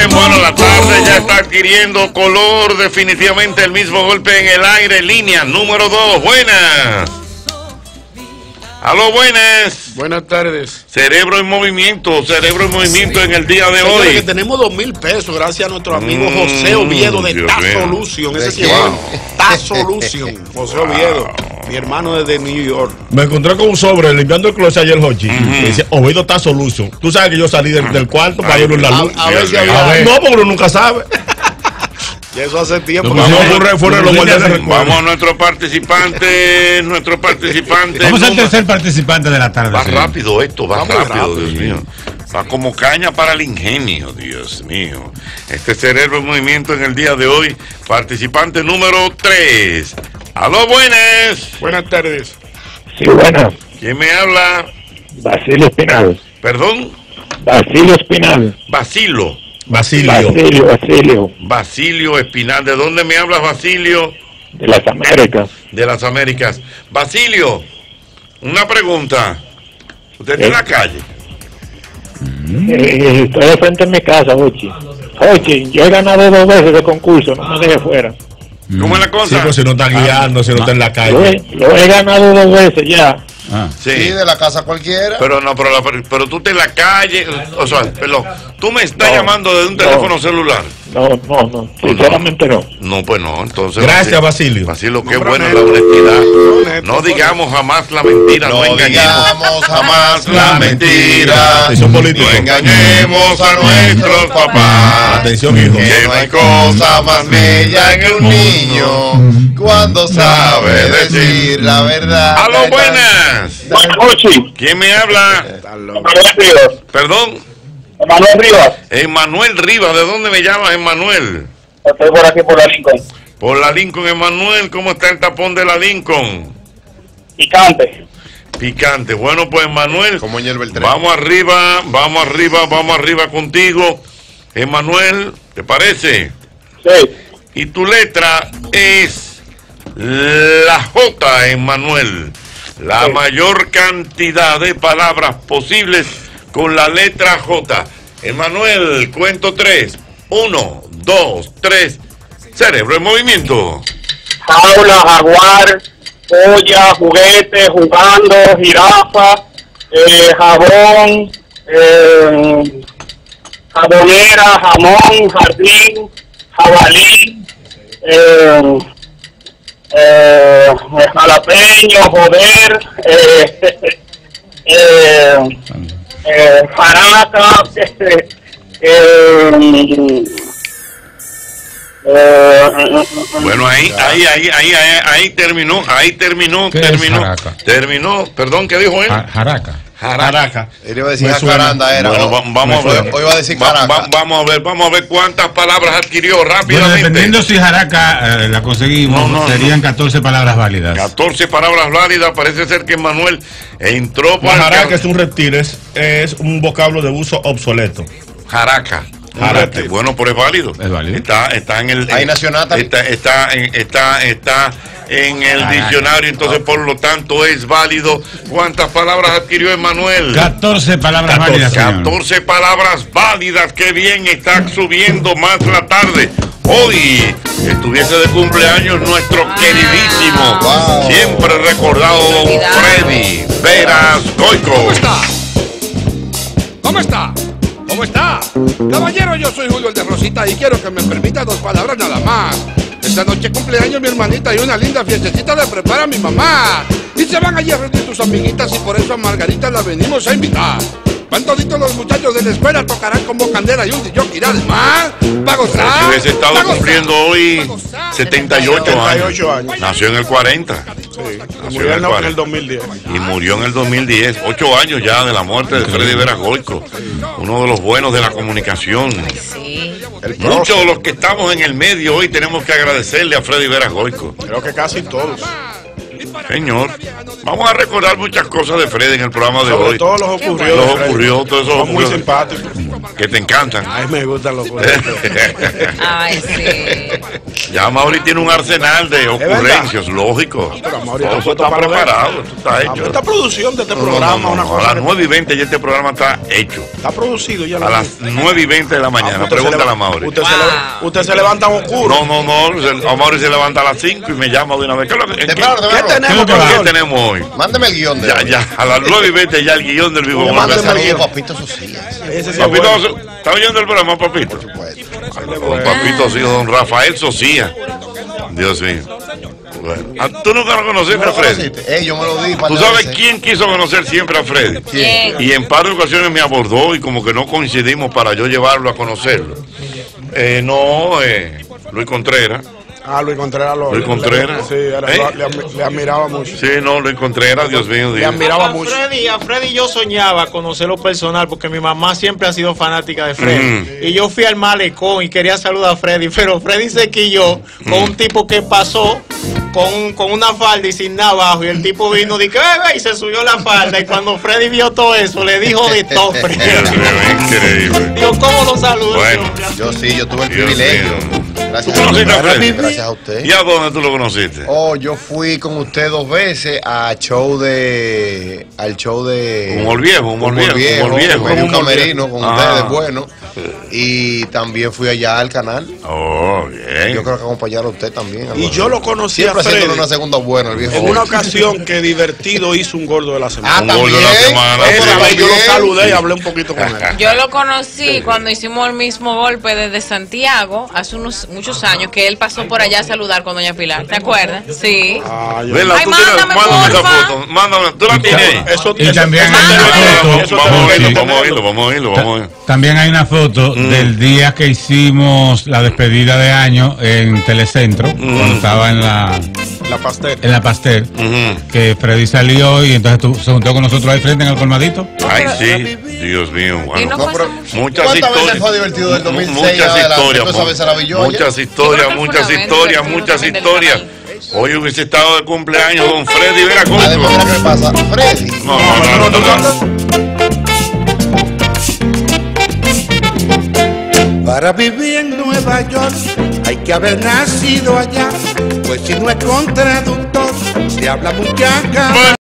bien, bueno, la tarde ya está adquiriendo color, definitivamente el mismo golpe en el aire, línea número 2, buenas. Aló, buenas. Buenas tardes. Cerebro en movimiento en el día de hoy. Que tenemos 2,000 pesos gracias a nuestro amigo José Oviedo de TASolution. Ese que va TASolution. José Oviedo, mi hermano desde New York. Me encontré con un sobre limpiando el closet ayer, Jochi. Que dice Oviedo TASolution. Tú sabes que yo salí del cuarto para ir a la luz. A ver si había. No, porque uno nunca sabe. Y eso hace tiempo. Vamos a nuestro participante. Vamos al tercer participante de la tarde. Va rápido esto, va rápido, Dios mío. Va como caña para el ingenio, Dios mío. Este cerebro en movimiento en el día de hoy. Participante número 3. Aló, buenas. Buenas tardes. Sí, buenas. ¿Quién me habla? Basilio Espinal. ¿Perdón? Basilio Espinal. Basilio Espinal. ¿De dónde me hablas, Basilio? De las Américas. De las Américas. Basilio, una pregunta. ¿Usted está en la calle? Estoy de frente en mi casa, Ochi. Ochi, yo he ganado 2 veces de concurso, no me deje fuera. ¿Cómo es la cosa? Sí, pues si no está guiando, si no está en la calle. Lo he ganado 2 veces ya. Sí, de la casa cualquiera. Pero no, pero tú estás en la calle, o sea, perdón, tú me estás llamando desde un teléfono celular. No, sinceramente no. No, pues no, entonces. Gracias, Basilio. Basilio, qué buena la honestidad. No digamos jamás la mentira, no engañemos jamás la mentira. No engañemos a nuestros papás. Atención, hijo. Que no hay cosa más bella en un niño cuando sabe decir la verdad. ¡Aló, buenas! ¿Quién me habla? Manuel Rivas. ¿Perdón? Manuel Rivas. Emanuel Rivas, ¿de dónde me llamas, Emanuel? Estoy por aquí, por la Lincoln. Por la Lincoln, Emanuel, ¿cómo está el tapón de la Lincoln? Picante. Bueno, pues, Emanuel, vamos arriba contigo. Emanuel, ¿te parece? Sí. Y tu letra es la J, Emanuel. La mayor cantidad de palabras posibles con la letra J. Emanuel, cuento 3. 1, 2, 3. Cerebro en movimiento. Jaula, jaguar, olla, juguete, jugando, jirafa, jabón, jabonera, jamón, jardín, jabalí, jalapeño, joder, paraca, bueno, ahí terminó. Perdón, ¿qué dijo él? Jaraca. Él iba a decir jacaranda, era. Bueno, vamos a ver. Hoy va a decir jaraca. Vamos a ver cuántas palabras adquirió rápidamente. Bueno, dependiendo si jaraca la conseguimos, serían 14 palabras válidas. 14 palabras válidas. Parece ser que Manuel entró por jaraca es un reptil, es un vocablo de uso obsoleto. Jaraca. Bueno, pero es válido. Está en el. Ahí Nacionata. Está en el diccionario, entonces por lo tanto es válido. ¿Cuántas palabras adquirió Emanuel? 14 palabras válidas. 14 palabras válidas. Qué bien, está subiendo más la tarde. Hoy estuviese de cumpleaños nuestro queridísimo, siempre recordado don Freddy Veras Goico. ¿Cómo está? Caballero, yo soy Julio el de Rosita y quiero que me permita 2 palabras nada más. Esta noche cumpleaños mi hermanita y una linda fiestecita le prepara mi mamá. Y se van allí a reunir tus amiguitas y por eso a Margarita la venimos a invitar. Van toditos los muchachos de la escuela, tocarán como candela y un DJ irá además. ¿Va gozar? Si hubiese estado cumpliendo hoy 78 años. Nació en el 40. Murió en el 2010. Y murió en el 2010. 8 años ya de la muerte de Freddy Veras Goico. Uno de los buenos de la comunicación. Muchos de los que estamos en el medio hoy tenemos que agradecerle a Freddy Veras Goico. Creo que casi todos. Señor, vamos a recordar muchas cosas de Freddy en el programa de hoy. Todos los ocurrió. Todos esos son muy simpáticos. Que te encantan. Ay, me gustan los ocurridos. Ay, sí. Ya Mauri tiene un arsenal de ocurrencias, lógico. Todo eso está preparado, esto está hecho. Esta producción de este programa, una cosa. A las 9:20 ya este programa está hecho. Está producido ya. A las 9:20 de la mañana. Pregúntale a Mauri. Usted se levanta oscuro. No. A Mauri se levanta a las 5 y me llama de una vez. ¿Qué tenemos hoy? Mándeme el guión de hoy. Ya, a las 9:20 ya el guión del vivo. Mándeme el guión, Papito Socias. Papito, ¿está oyendo el programa, Papito? Por supuesto. Don Papito Socias, don Rafael Socias. Dios mío. Bueno. ¿Tú nunca lo conociste a Freddy? Yo me lo di. ¿Tú sabes quién quiso conocer siempre a Freddy? ¿Quién? Y en par de ocasiones me abordó y como que no coincidimos para yo llevarlo a conocerlo. Luis Contreras. Luis Contreras. Luis Contreras. Sí, le admiraba mucho. Sí, Luis Contreras, Dios mío. Le admiraba mucho. A Freddy yo soñaba conocerlo personal porque mi mamá siempre ha sido fanática de Freddy. Y yo fui al malecón y quería saludar a Freddy, pero Freddy se quilló con un tipo que pasó con una falda y sin nada abajo. Y el tipo vino y se subió la falda. Y cuando Freddy vio todo eso, le dijo de todo. Increíble. Digo, ¿cómo lo saludo? Bueno, yo tuve el privilegio. Gracias a usted. ¿Y a dónde tú lo conociste? Yo fui con usted 2 veces al show de Humor Viejo. Un camerino con ustedes, bueno. Y también fui allá al canal. Bien. Yo creo que acompañaron a usted también. Y yo lo conocí siempre a Freddy haciendo una segunda buena, el viejo. En una ocasión que Divertido hizo un gordo de la semana. Un gordo de la semana. Yo lo saludé y hablé un poquito con él. Yo lo conocí cuando hicimos el mismo golpe desde Santiago, hace muchos años, que él pasó por allá a saludar con doña Pilar. ¿Te acuerdas? Sí. Mándame esa foto. Mándame. ¿Tú la tienes? Y también Vamos a oírlo. También hay una foto del día que hicimos la despedida de año en Telecentro, cuando estaba en la Pastel, que Freddy salió y entonces se juntó con nosotros ahí frente en el colmadito. Ay, sí, Dios mío. Bueno, muchas historias. Fue divertido del 2006 muchas historias. Hoy hubiese estado de cumpleaños don Freddy Veracruz. ¿Qué pasa? Freddy. No. Para vivir en Nueva York hay que haber nacido allá, pues si no es contraductor, se habla muchacha.